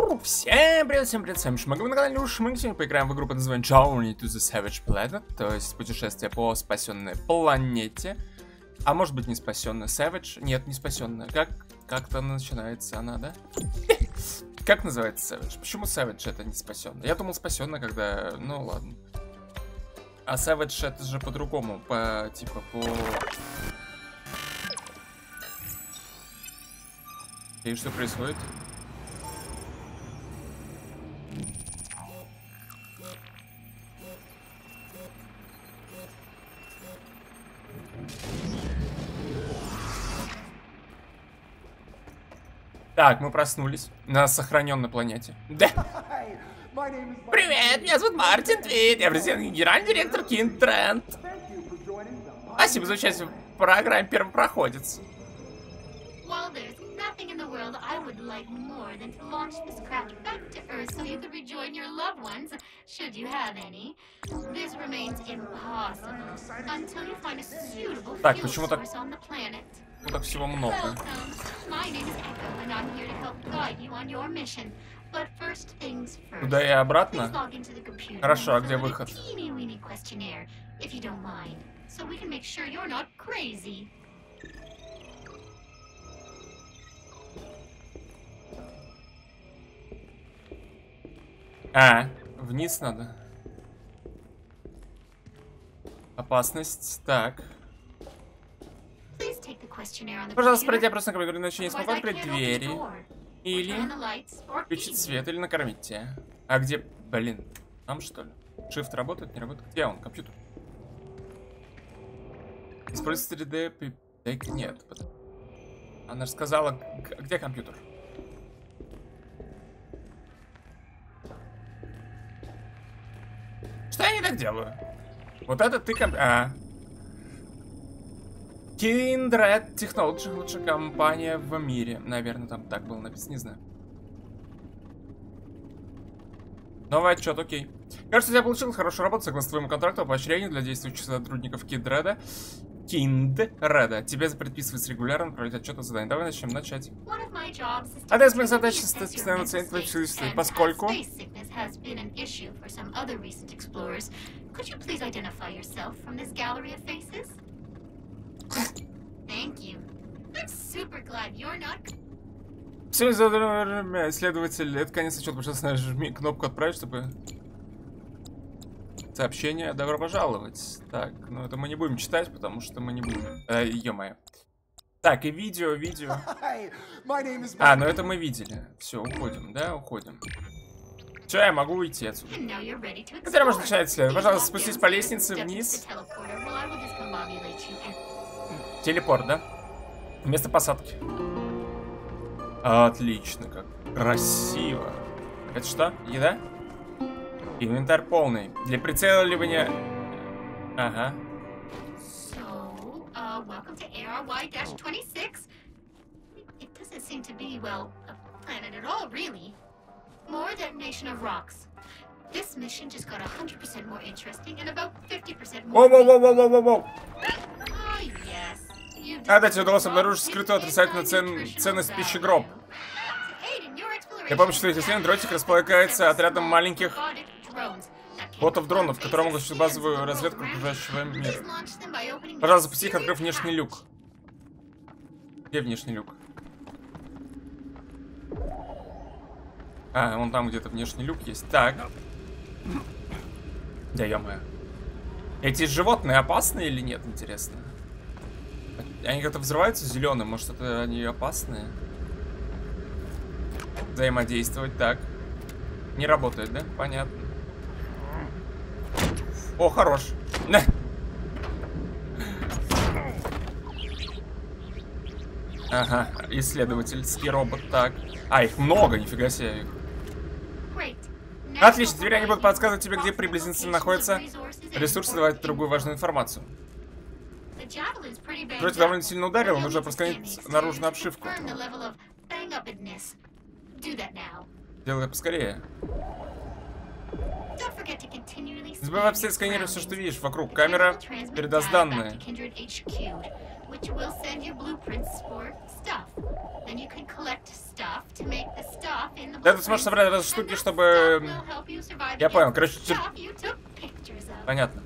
Всем привет, с вами Шмык, мы на канале Шмык. Сегодня поиграем в игру под названием Journey to the Savage Planet, то есть путешествие по спасенной планете. А может быть не спасенная, Savage? Нет, не спасенная. Как-то начинается она, да? Как называется Savage? Почему Savage это не спасенная? Я думал спасенная, когда... Ну ладно. А Savage это же по-другому, типа по... И что происходит? Так, мы проснулись на сохраненной планете. Да. Привет, меня зовут Мартин Твит, я президент, генеральный директор Kindred. Спасибо за участие в программе «Первопроходец». Nothing in the world I would like more than to launch this craft back to Earth so you could rejoin your loved ones, should you have any. This remains impossible until you find a suitable fuel source on the planet. Так всего много. My name is Echo, and I'm here to help guide you on your mission. But first things first. Туда и обратно? Log into the computer. Хорошо, а где выход? Teeny-weeny questionnaire, if you don't mind, so we can make sure you're not crazy. Вниз надо. Опасность. Так. Пожалуйста, пройди опрос на компьютер, иначе не смогу открыть двери. Или включить свет, или накормить тебя. А где, блин, там что ли? Shift работает, не работает? Где он, компьютер? Используйте 3D... Нет. Она же сказала, где компьютер? Что я не так делаю? Вот это ты Kindred Technology, лучшая компания в мире. Наверное, там так было написано, не знаю. Новый отчет, окей. Кажется, я получил хорошую работу согласно твоему контракту о поощрении для действующих сотрудников Kindred. Тебе предписывается регулярно отправлять отчет о задании. Давай начнем начать. Одна из моих задач состоит в постоянном оценивании твоих чувств, поскольку... Все, исследователь, это конец отчета. Пожалуйста, нажми кнопку «Отправить», чтобы... Сообщение «Добро пожаловать». Так, ну это мы не будем читать, потому что мы не будем. Ё-моё. Так, и видео. Ну это мы видели. Все, уходим, да, уходим. Все, я могу уйти отсюда. Теперь можно начать исследовать. Пожалуйста, спустись по лестнице вниз. Телепорт, да? Место посадки. Отлично, как красиво. Это что? Еда? Инвентарь полный. Для прицеливания... Ага. Welcome to ARY-26. It doesn't seem to be, well, a planet at all, really. More detonation of rocks. This mission just got 100% more interesting and about 50% more... Воу-воу-воу-воу-воу-воу! Oh, yes. Дайте удалось обнаружить скрытую отрицательную ценность пищегроб. Я помню, что эти исследования дротик располагается отрядом маленьких ботов-дронов, которые могут осуществить базовую разведку окружающего мира. Пожалуйста, запусти их, открыв внешний люк. Где внешний люк? Вон там где-то внешний люк есть. Так. Да ё-моё. Эти животные опасные или нет, интересно? Они как-то взрываются зеленым, может это они опасные? Взаимодействовать, так. Не работает, да? Понятно. О, хорош. Ага, исследовательский робот, так. Их много, нифига себе. Отлично, теперь они будут подсказывать тебе, где приблизительно находятся ресурсы, давать другую важную информацию. Дротик довольно сильно ударил, нужно просканить наружную обшивку. Делай это поскорее. Не забывай обстоять сканировать все, что видишь вокруг. Камера передаст данные. Да, ты сможешь собрать разные штуки, чтобы... Я понял, короче, понятно.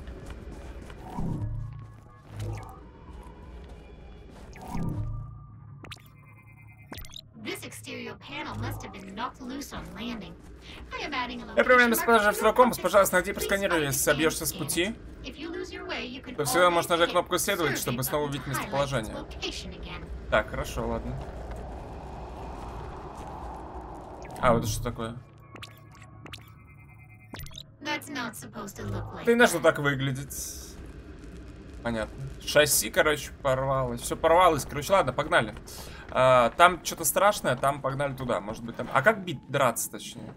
Я примерно бесплатно второй компас. Пожалуйста, найди, просканируй, если собьешься с пути. То всегда можешь нажать кнопку «Исследовать», чтобы снова увидеть местоположение. Так, хорошо, ладно. А, вот это что такое? Ты не должно так выглядеть. Понятно. Шасси, короче, порвалось. Все порвалось. Короче, ладно, погнали. Там что-то страшное, там погнали туда. Может быть там... А как драться, точнее?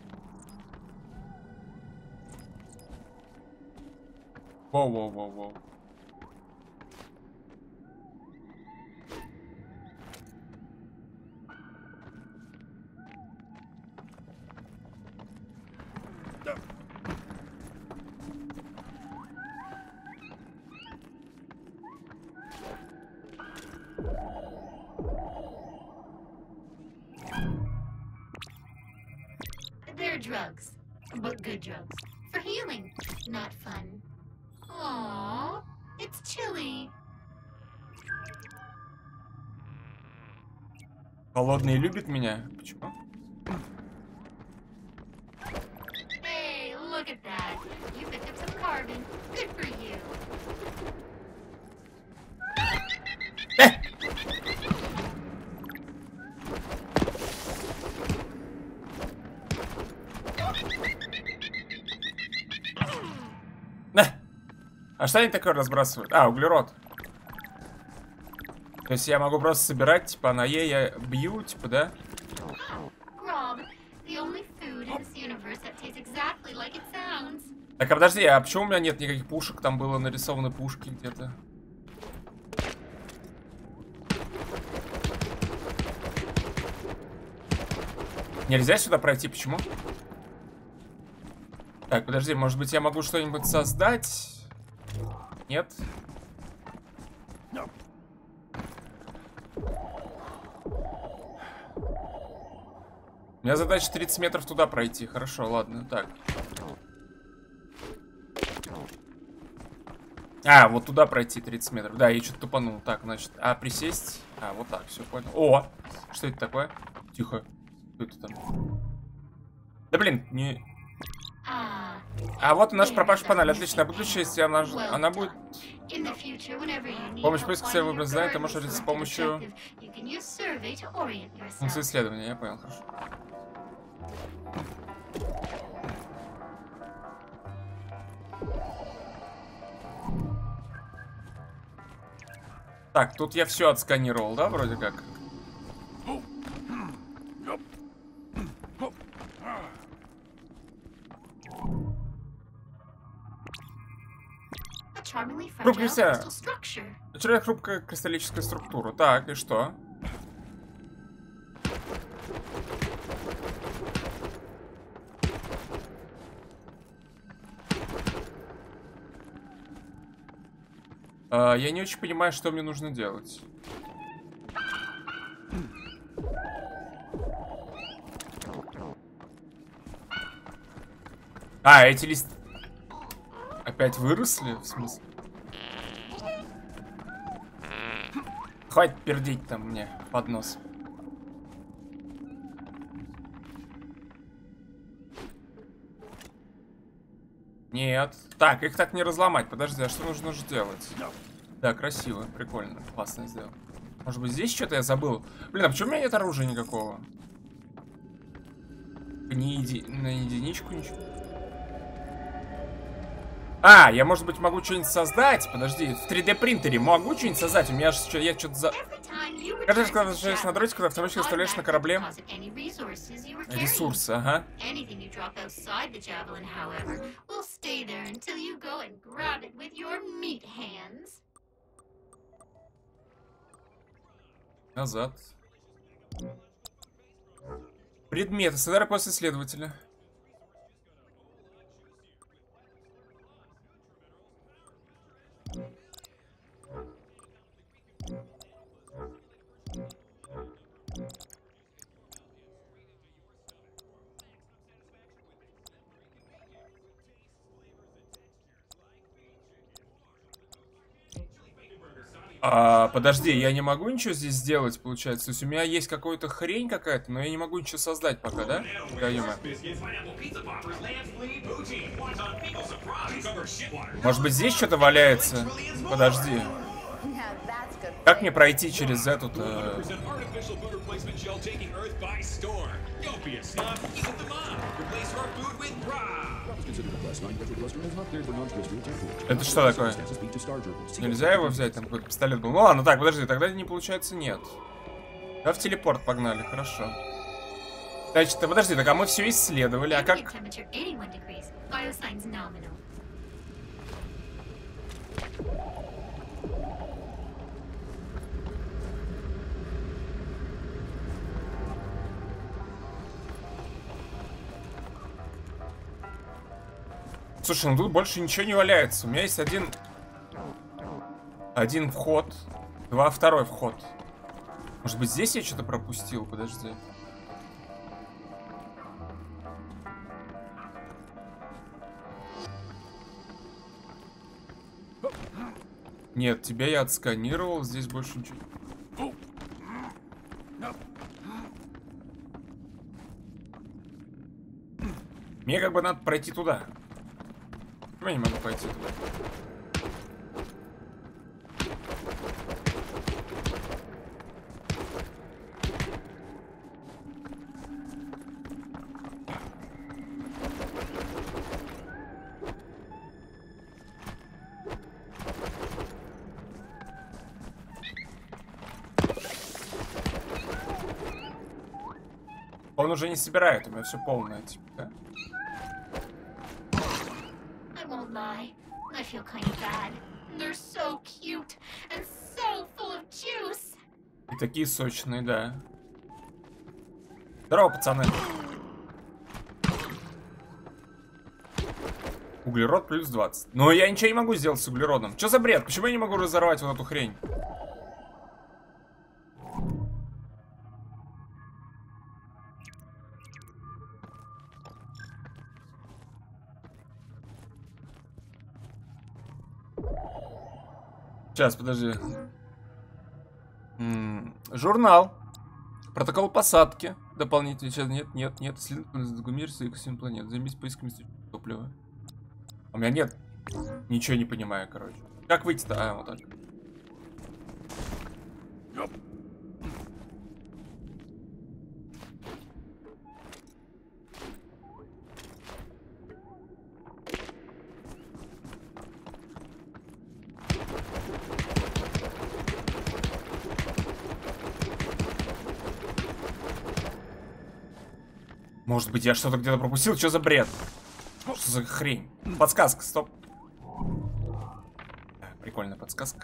Воу-воу-воу-воу. They're drugs, but good drugs. For healing, not fun. Aww, it's chilly. Холодный любит меня? Почему? Hey, look at that. You picked up some carbon. Good for you. А что они такое разбрасывают? А, углерод. То есть я могу просто собирать, типа, на Е я бью, типа, да? Так, а подожди, а почему у меня нет никаких пушек? Там было нарисованы пушки где-то. Нельзя сюда пройти, почему? Так, подожди, может быть я могу что-нибудь создать? Нет? У меня задача 30 метров туда пройти. Хорошо, ладно, так. А, вот туда пройти 30 метров. Да, я что-то тупанул. Так, значит, присесть. А, вот так, все понял. О! Что это такое? Тихо. Что это там? Да блин, не... А вот и наш пропавший панель. Отличное будущее, если она будет... Помощь поиска своего выбора, ты можешь решить с помощью... функции исследования, я понял, хорошо. Так, тут я все отсканировал, да, вроде как? Очередная хрупкая кристаллическая структура. Так, и что? Я не очень понимаю, что мне нужно делать. А, эти листы опять выросли? В смысле? Хватит пердить там мне под нос. Нет. Так, их так не разломать. Подожди, а что нужно же делать? Да, красиво, прикольно, классно сделал. Может быть, здесь что-то я забыл? Блин, а почему у меня нет оружия никакого? На единичку ничего. А, я, может быть, могу что-нибудь создать? Подожди, в 3D принтере могу что-нибудь создать? У меня же я что-то за... Каждый раз, когда возвращаешься на дротик, когда автоматически оставляешь на корабле ресурсы, ага. Назад. Предметы. Сценарий после исследователя. Подожди, я не могу ничего здесь сделать, получается. То есть у меня есть какая-то хрень какая-то, но я не могу ничего создать пока, да? Да, ё-моё. Может быть, здесь что-то валяется? Подожди. Как мне пройти через эту-то? Это что такое? Нельзя его взять? Там какой-то пистолет был. Ну ладно, так, подожди, тогда не получается нет. Да, в телепорт погнали, хорошо. Значит, подожди, так а мы все исследовали, а как... Слушай, ну тут больше ничего не валяется. У меня есть один вход, второй вход. Может быть, здесь я что-то пропустил? Подожди. Нет, тебя я отсканировал, здесь больше ничего. Мне как бы надо пройти туда. Я не могу пойти туда. Он уже не собирает, у меня все полное, типа, да? I feel kind of bad. They're so cute and so full of juice. И такие сочные, да. Здорово, пацаны. Углерод плюс 20. Но я ничего не могу сделать с углеродом. Что за бред? Почему я не могу разорвать вот эту хрень? Сейчас, подожди. Журнал. Протокол посадки. Дополнительный. Сейчас нет. Исследование экосистем планет. Займись поисками топлива. У меня нет. Ничего не понимаю, короче. Как выйти-то? А, вот так. Может быть, я что-то где-то пропустил? Что за бред? Что за хрень? Подсказка, стоп. Прикольная подсказка.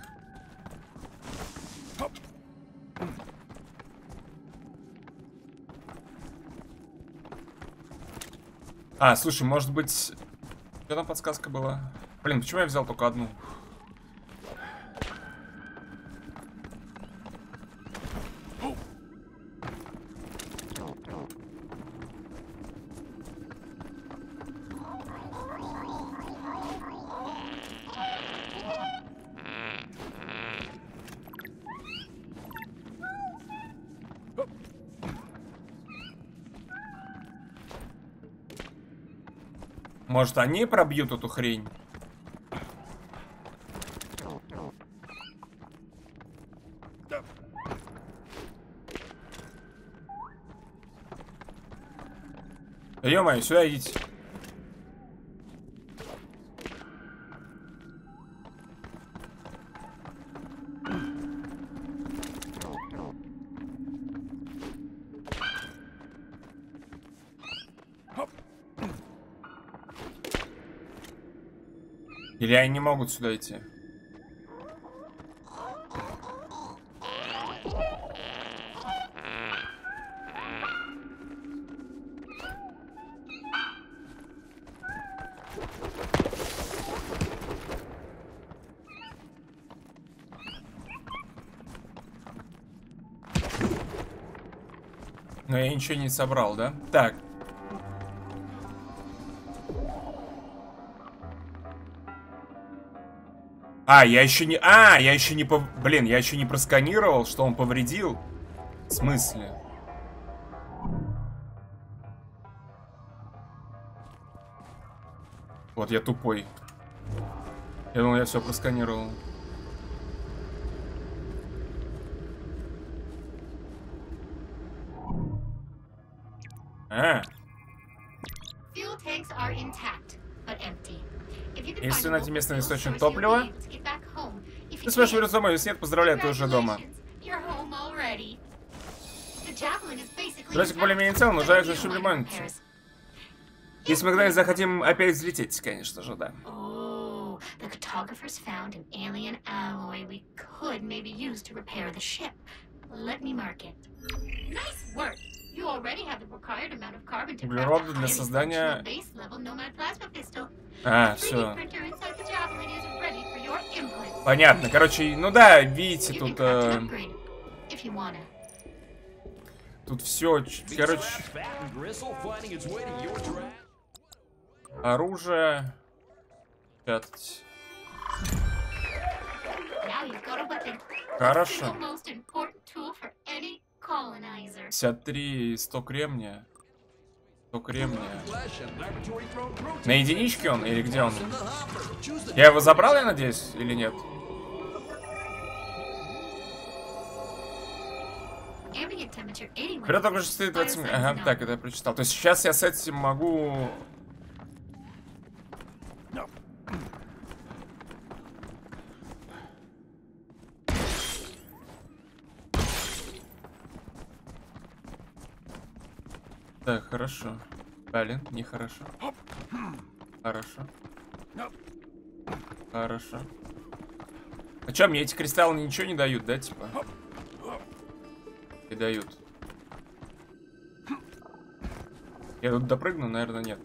А, слушай, может быть... Что там подсказка была? Блин, почему я взял только одну? Может, они пробьют эту хрень? Да ё-моё, сюда идите. Или они не могут сюда идти? Но я ничего не собрал, да? Так. Я еще не... я еще не... Блин, я еще не просканировал, что он повредил. В смысле? Вот я тупой. Я думал, я все просканировал. Если найти местный источник топлива, ты сможешь вернуться домой. Если нет, поздравляю, ты уже дома. Дротик более-менее цел, но жаль, зачем ремонт. Если мы когда-нибудь захотим опять взлететь, конечно же, да. The cartographers found an alien alloy we could maybe use to repair the ship. Let me mark it. Nice work. You already have the required amount of carbon to craft a highly functional base level nomad plasma pistol. Все. Понятно. Короче, ну да, видите, тут... Тут все, короче... Оружие... 5. Хорошо. 53 и 100 кремния. 100 кремния. На единичке он или где он? Я его забрал, я надеюсь, или нет? Вперед только 6:20. Ага, так, это я прочитал. То есть сейчас я с этим могу... Так, хорошо. Блин, нехорошо. Хорошо. Хорошо. А чё, мне эти кристаллы ничего не дают, да, типа? И дают. Я тут допрыгну, наверное, нет.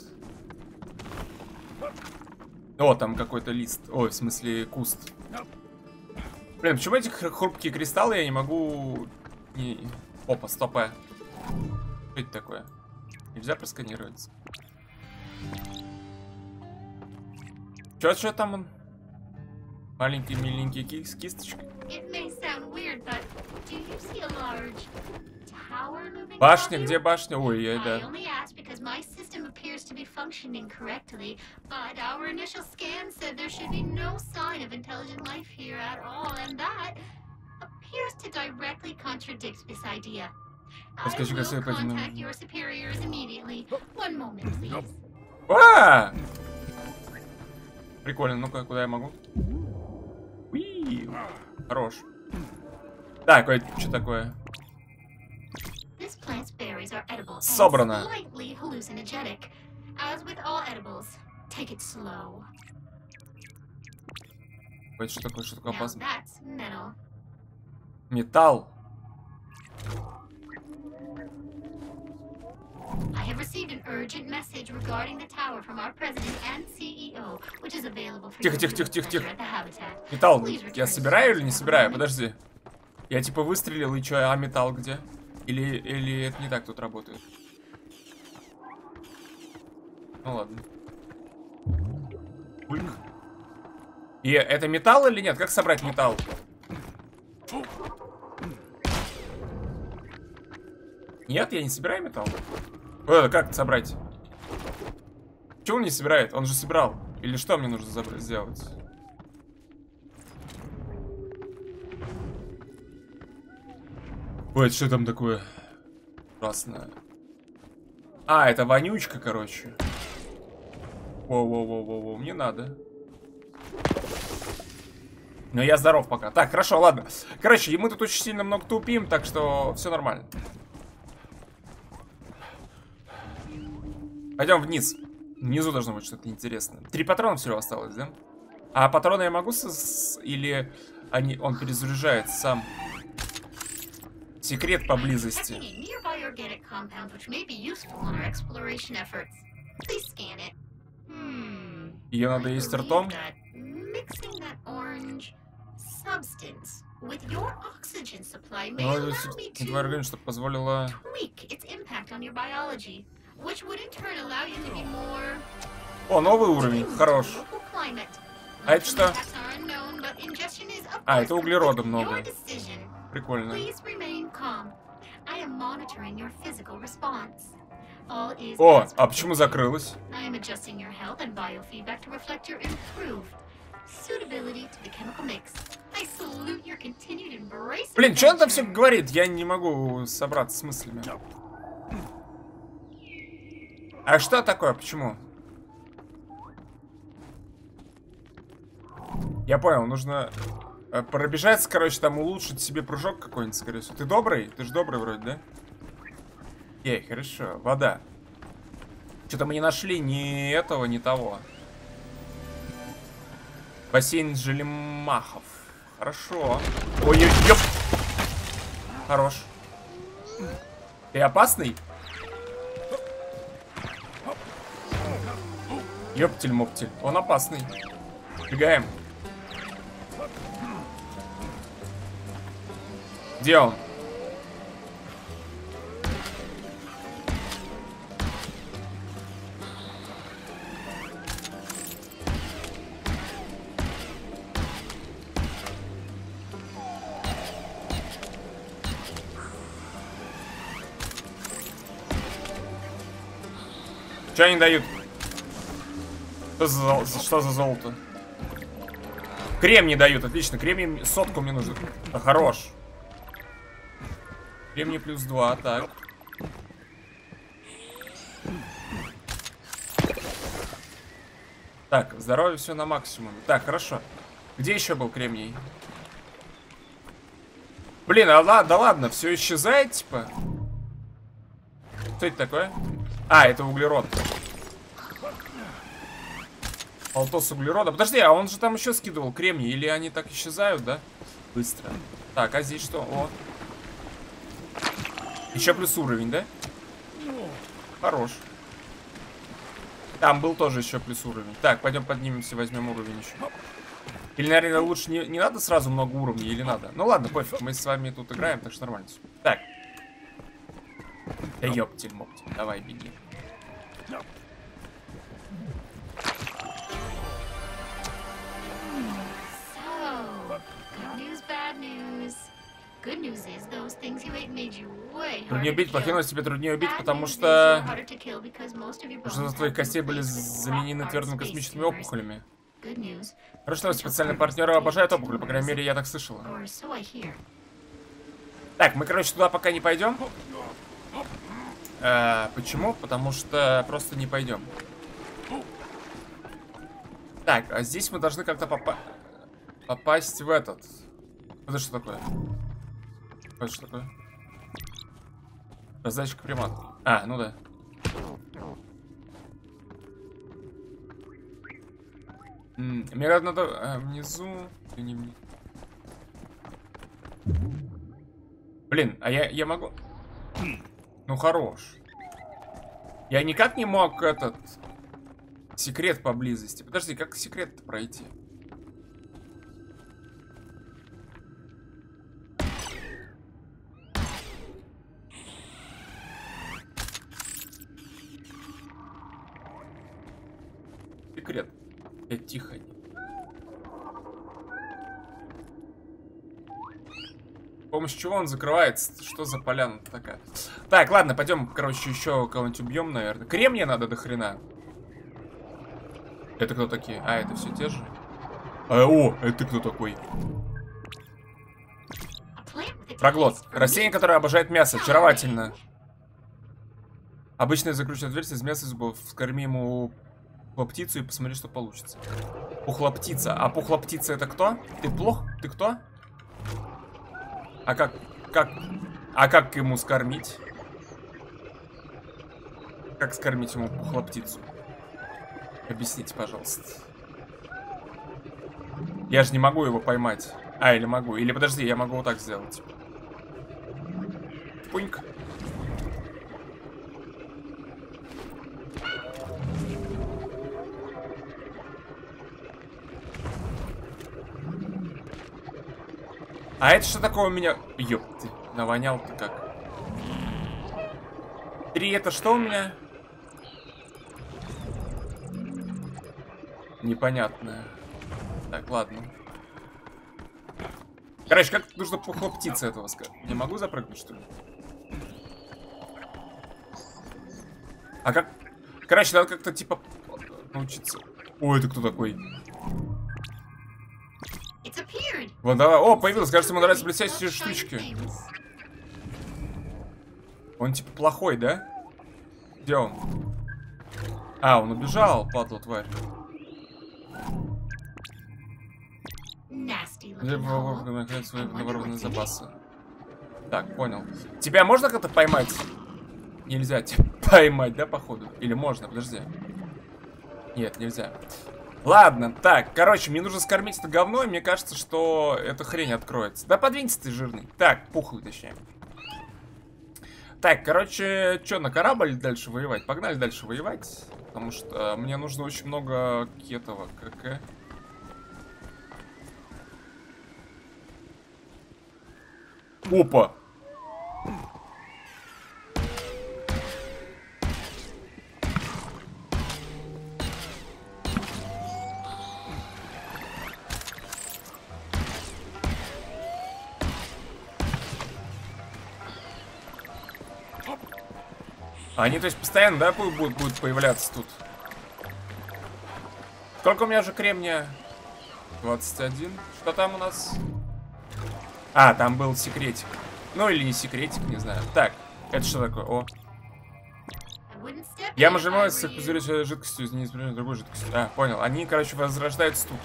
О, там какой-то лист. Ой, в смысле, куст. Блин, почему эти хрупкие кристаллы я не могу... Опа, стопа. Что это такое? Нельзя просканировать. Чё там он? Маленький миленький кисточка. Башня, где башня? Ой, я, да. Подскажи, как свои Прикольно, ну-ка, куда я могу? Уи, хорош. Так, что такое? Собрано. Ой, что такое опасно? Металл. I have received an urgent message regarding the tower from our president and CEO, which is available for Тихо. Металл, я собираю или не собираю? Подожди. Я типа выстрелил и чё, а металл где? Или это не так тут работает? Ну ладно. Ульк. И это металл или нет? Как собрать металл? Нет, я не собираю металл. Как собрать? Чего он не собирает? Он же собирал. Или что мне нужно сделать? Ой, это что там такое? Красное. Это вонючка, короче. Воу, мне надо. Но я здоров пока. Так, хорошо, ладно. Короче, мы тут очень сильно много тупим, так что все нормально. Пойдем вниз. Внизу должно быть что-то интересное. 3 патрона всего осталось, да? А патроны я могу или он перезаряжает сам? Секрет поблизости. Ее надо есть ртом? Твой организм, чтобы позволило... О, новый уровень, хорош. А это что? А, это углерода много. Прикольно. О, а почему закрылась? Блин, что он там все говорит? Я не могу собраться с мыслями. А что такое? Почему? Я понял, нужно пробежаться, короче, там улучшить себе прыжок какой-нибудь, скорее всего. Ты добрый? Ты же добрый вроде, да? Ей, хорошо. Вода. Что-то мы не нашли ни этого, ни того. Бассейн Желемахов. Хорошо. Ой-ой-ой. Хорош. Ты опасный? Ёптель-моптель. Он опасный. Бегаем. Где он? Что они дают? Что за золото? Кремний дают, отлично. Кремний сотку мне нужно. Да, хорош. Кремний плюс 2, так. Так, здоровье все на максимуме. Так, хорошо. Где еще был кремний? Блин, да ладно, все исчезает, типа. Что это такое? А, это углерод. Полтос углерода. Подожди, а он же там еще скидывал кремний. Или они так исчезают, да? Быстро. Так, а здесь что? О. Еще плюс уровень, да? Хорош. Там был тоже еще плюс уровень. Так, пойдем поднимемся, возьмем уровень еще. Или, наверное, лучше не надо сразу много уровней, или надо? Ну ладно, пофиг, мы с вами тут играем, так что нормально. Так. Да ёптель-моптель, давай, беги. Труднее убить, плохие новости, тебе труднее убить, потому что большинство твоих костей были заменены твердыми космическими опухолями. Хорошо, новости, специальные партнеры обожают опухоли, по крайней мере, я так слышала. Так, мы, короче, туда пока не пойдем. Почему? Потому что просто не пойдем. Так, а здесь мы должны как-то попасть в этот. Это что такое? Это что такое? Раздатчик примат. А, ну да. Мне надо внизу. Блин, а я могу. Ну хорош. Я никак не мог этот секрет поблизости. Подожди, как секрет-то пройти? Секрет. Тихо. С помощью чего он закрывается? Что за поляна такая? Так, ладно, пойдем, короче, еще кого-нибудь убьем, наверное. Кремния надо до хрена. Это кто такие? А, это все те же? О, это кто такой? Проглот. Растение, которое обожает мясо. Очаровательно. Обычное закрученное отверстие из мяса зубов. Скорми ему птицу и посмотри, что получится. Пухлоптица. А пухлоптица это кто? Ты плох? Ты кто? А как ему скормить? Как скормить ему пухлоптицу? Объясните, пожалуйста. Я же не могу его поймать. А, или могу. Или подожди, я могу вот так сделать. Пуньк. А это что такое у меня? Ёпты, навонял-то как. 3 это что у меня? Непонятное. Так, ладно. Короче, как нужно похлоптиться этого сказать? Не могу запрыгнуть, что ли? А как... Короче, надо как-то, типа, научиться. О, это кто такой? Вон, давай. О, появился. Кажется, ему нравятся блестящие штучки. Он, типа, плохой, да? Где он? А, он убежал, падла тварь. Наворованные запасы. Так, понял. Тебя можно как-то поймать? Нельзя тебя поймать, да, походу? Или можно? Подожди. Нет, нельзя. Ладно, так, короче, мне нужно скормить это говно, и мне кажется, что эта хрень откроется. Да подвинься ты, жирный. Так, пухлый, точнее. Так, короче, что, на корабль дальше воевать? Погнали дальше воевать. Потому что мне нужно очень много кетового КК. Опа! Они, то есть, постоянно, да, будут появляться тут? Сколько у меня же кремния? 21. Что там у нас? А, там был секретик. Ну, или не секретик, не знаю. Так, это что такое? О. Я нажимаю с пузырей жидкостью, из неиспользуемой другой жидкостью. А, понял. Они, короче, возрождаются тут.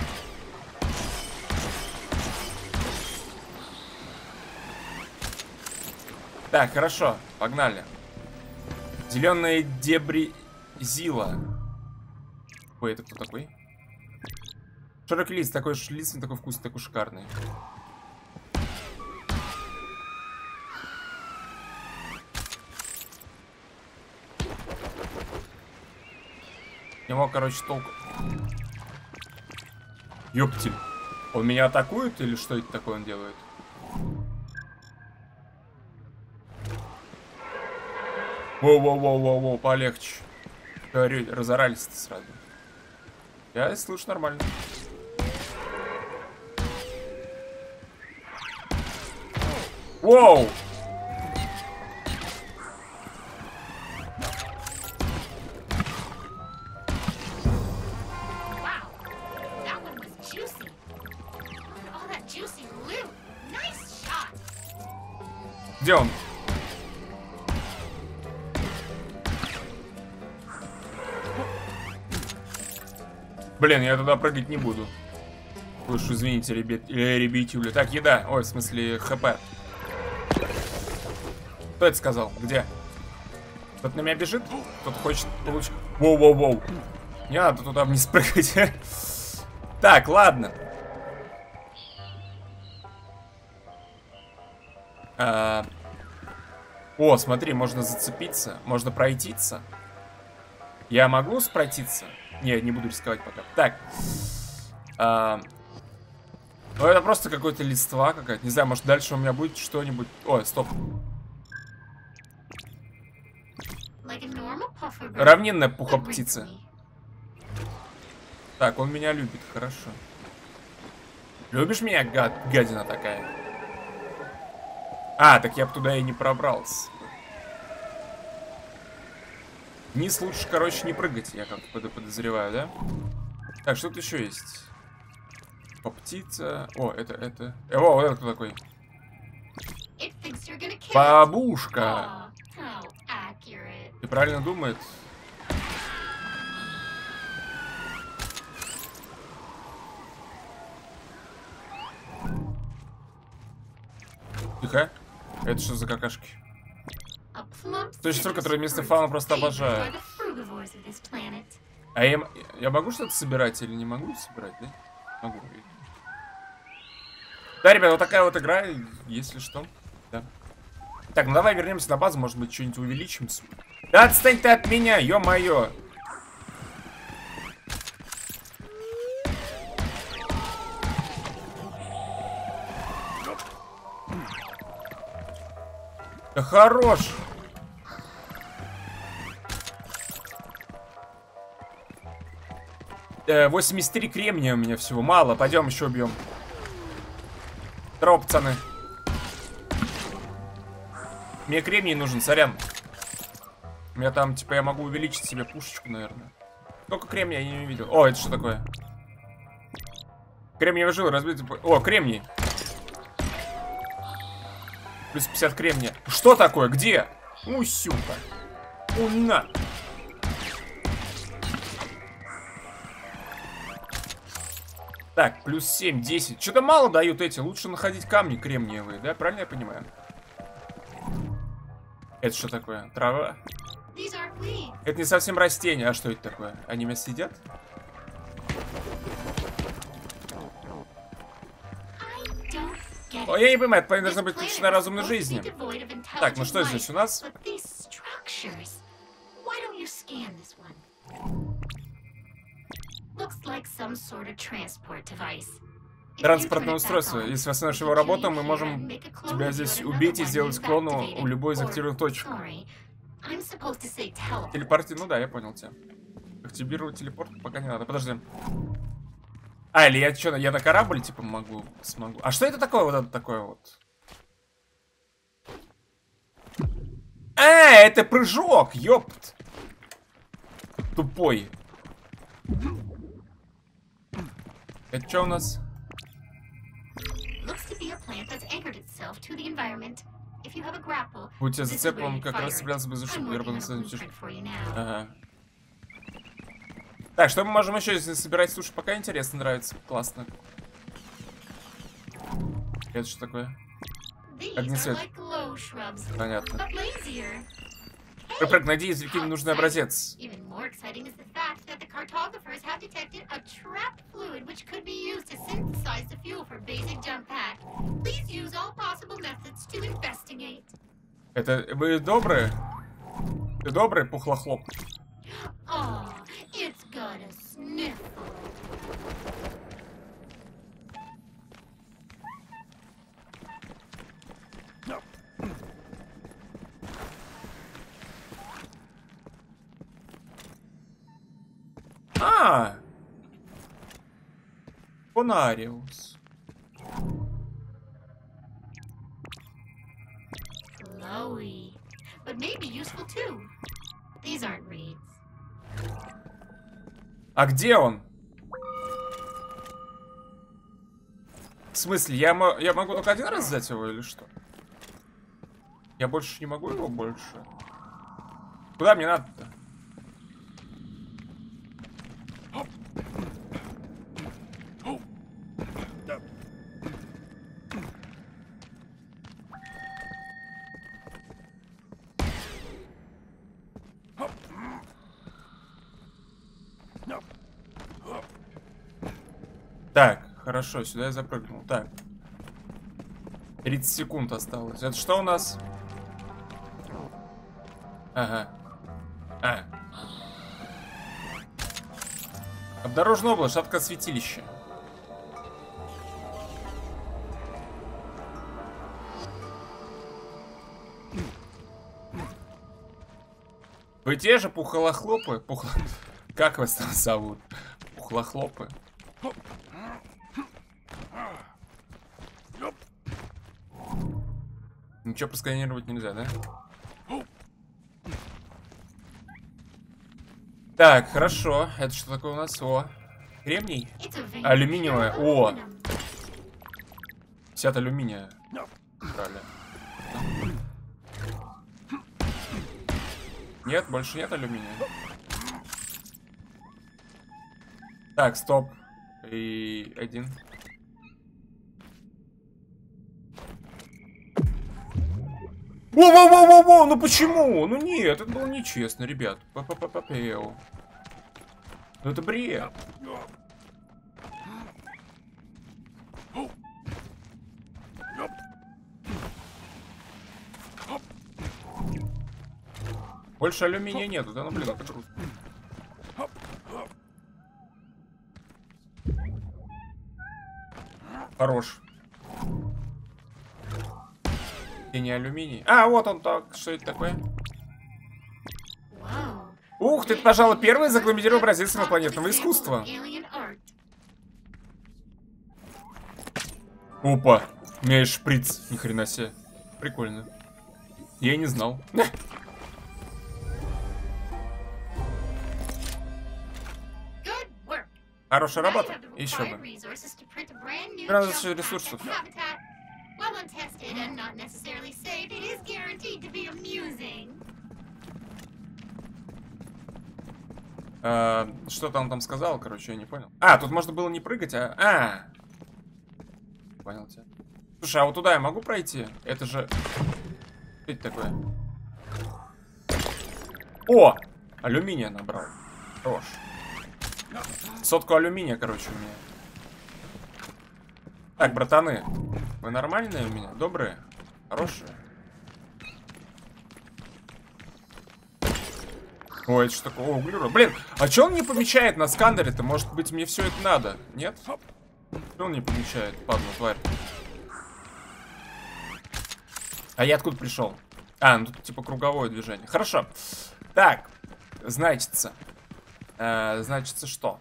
Так, хорошо, погнали. Зеленые дебри Зила. Ой, это кто такой? Широкий лист, такой лист, такой вкусный, такой шикарный. Него, короче, толку. Ёптель. Он меня атакует или что это такое он делает? Воу-воу-воу-воу-воу, полегче. Разорались-то сразу. Я слышу нормально. Воу! Где он? Блин, я туда прыгать не буду. Вы уж извините, ребятюли. Так, еда. Ой, в смысле, хп. Кто это сказал? Где? Кто-то на меня бежит? Кто-то хочет получить... Воу-воу-воу. Не надо туда вниз прыгать. Так, ладно. О, смотри, можно зацепиться. Можно пройтиться. Я могу спройтиться? Не, не буду рисковать пока. Так. Ну, это просто какой-то листва какая-то. Не знаю, может дальше у меня будет что-нибудь... Ой, стоп. Равнинная пухоптица. Так, он меня любит, хорошо. Любишь меня, гадина такая? А, так я бы туда и не пробрался. Вниз лучше, короче, не прыгать, я как-то подозреваю, да? Так, что тут еще есть? Птица. О, это. О, вот это кто такой? Бабушка. Ты правильно думает? Тихо. Это что за какашки? Существо, которое вместо фауна просто обожаю. А я могу что-то собирать или не могу собирать, да? Могу. Да, ребят, вот такая вот игра, если что. Да. Так, ну давай вернемся на базу, может быть, что-нибудь увеличим. Да отстань ты от меня, ё-моё. Да хорош. 83 кремния у меня всего. Мало, пойдем еще убьем. Здорово, пацаны. Мне кремний нужен, сорян. У меня там, типа, я могу увеличить себе пушечку, наверное. Сколько кремния я не видел. О, это что такое? Кремниевая жила разбить. О, кремний. Плюс 50 кремния. Что такое? Где? Усюка. На. Так, плюс 7, 10. Что-то мало дают эти. Лучше находить камни кремниевые, да? Правильно я понимаю? Это что такое? Трава? Это не совсем растение. А что это такое? Они меня съедят? О, я не понимаю, это должна быть личная разумной жизни. Так, ну что здесь у нас? Транспортное устройство. Если восстановишь его работу, мы можем тебя здесь убить и сделать клону у любой из активных точек. Телепорти, ну да, я понял тебя. Активировать телепорт пока не надо. Подожди. А, или я что, я на корабль, типа, смогу. А что это такое, вот это такое вот? Это прыжок, ёпт. Тупой. Это что у нас? Будь я зацеп, он как раз цеплялся бы за шубу. Ага. Так, что мы можем еще здесь собирать? Слушай, пока интересно, нравится. Классно. Это что такое? Огнесвет. Понятно. Прыг, найди из реки нужный образец. Это вы добрые? Ты добрый, пухлохлоп? Бонариус. Chloe, but maybe useful too. These aren't reeds. А где он? В смысле, я могу только один раз взять его или что? Я больше не могу его больше. Куда мне надо-то? Так, хорошо, сюда я запрыгнул. Так. 30 секунд осталось. Это что у нас? Ага. Обнаружена область, шатка святилища. Вы те же пухлохлопы? Как вас там зовут? Пухлохлопы. Ничего просканировать нельзя, да? Так, хорошо. Это что такое у нас? О, кремний? Алюминиевая. О! 50 алюминия. Брали. Нет, больше нет алюминия. Так, стоп. И один. Во-во-во-во-во! Ну почему? Ну нет, это было нечестно, ребят. Па-па-па-па-пеу. Ну это бред. Больше алюминия нету, да? Ну блин, это круто. Хорош. И не алюминий. А, вот он так. Что это такое? Ух, ты, пожалуй, первый загламентированный образец инопланетного искусства. Опа, у меня есть шприц, ни хрена себе. Прикольно. Я и не знал. Хорошая работа. Еще бы. Надо еще ресурсов. Что-то он там сказал, короче, я не понял. А, тут можно было не прыгать, а... Понял тебя. Слушай, а вот туда я могу пройти? Это же... Что это такое? О! Алюминия набрал. Хорош. 100 алюминия, короче, у меня. Так, братаны. Вы нормальные у меня? Добрые? Хорошие? Ой, это что такое? О, углерод. Блин, а чё он не помечает на сканере-то? Может быть, мне все это надо? Нет? Что он не помечает? Падла, тварь. А я откуда пришел? А, ну тут типа круговое движение. Хорошо. Так, значится. Значится что?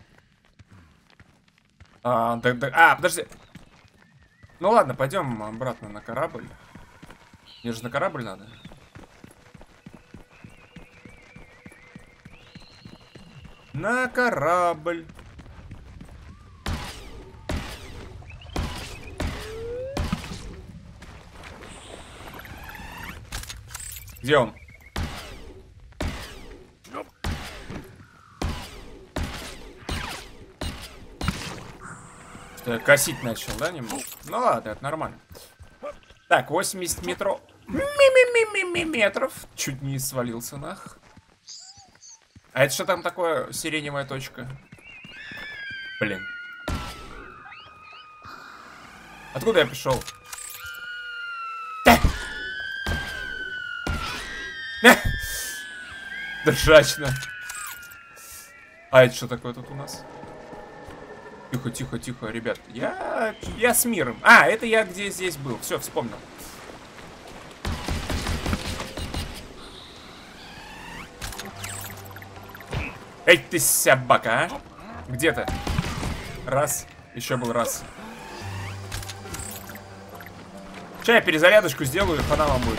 Подожди. Ну ладно, пойдем обратно на корабль. Мне же на корабль надо. На корабль. Где он? Что, косить начал, да, немного? Ну ладно, это нормально. Так, 80 метров. Метров. Чуть не свалился, нах. А это что там такое, сиреневая точка? Блин. Откуда я пришел? Держачно. А это что такое тут у нас? Тихо, тихо, тихо, ребят. Я с миром. А, это я где здесь был. Все, вспомнил. Эй, ты собака, а? Где ты? Раз. Еще был раз. Сейчас я перезарядочку сделаю, и хана вам будет.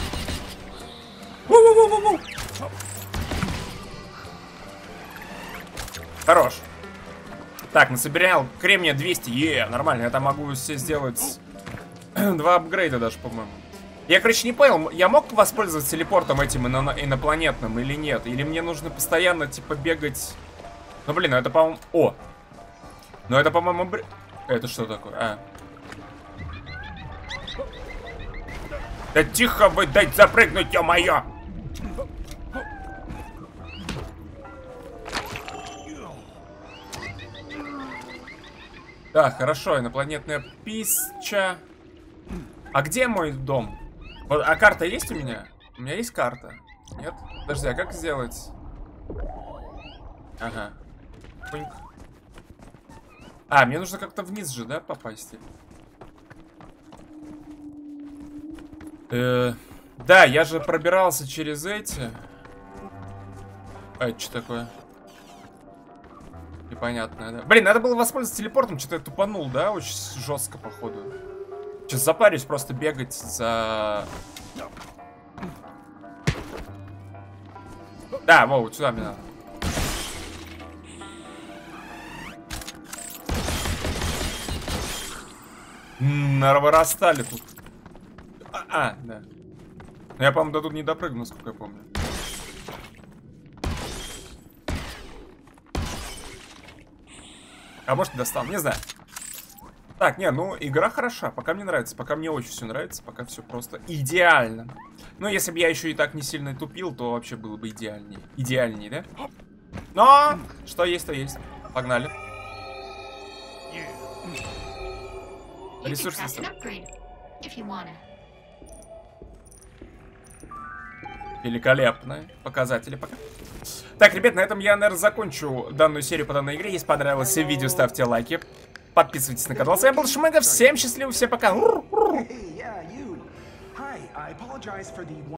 Хорош. Так, насобирал кремния 200. Нормально, я там могу себе сделать 2 апгрейда даже, по-моему. Я, короче, не понял, я мог воспользоваться телепортом этим инопланетным или нет? Или мне нужно постоянно, типа, бегать... Ну, блин, ну это, по-моему... О! Ну, это, по-моему... Это что такое? А. Да тихо вы, дать запрыгнуть, ё-моё! Так, хорошо, инопланетная пища. А где мой дом? Вот, а карта есть у меня? У меня есть карта. Нет? Подожди, а как сделать? Ага. Пуньк. А, мне нужно как-то вниз же, да, попасть? Да, я же пробирался через эти. А это что такое? Непонятно, да. Блин, надо было воспользоваться телепортом, что-то я тупанул, да? Очень жестко, походу. Сейчас запарюсь просто бегать за... Да, во, вот сюда мне надо. Нарастали тут. Да. Но я, по-моему, до тут не допрыгну, насколько я помню. А может, достал, не знаю. Так, не, ну, игра хороша, пока мне нравится, пока мне очень все нравится, пока все просто идеально. Ну, если бы я еще и так не сильно тупил, то вообще было бы идеальней. Идеальней, да? Но, что есть, то есть. Погнали. Ресурсы. Великолепно. Показатели пока. Так, ребят, на этом я, наверное, закончу данную серию по данной игре. Если понравилось видео, ставьте лайки. Подписывайтесь на канал. С вами был Шмыга. Всем счастливо, всем пока.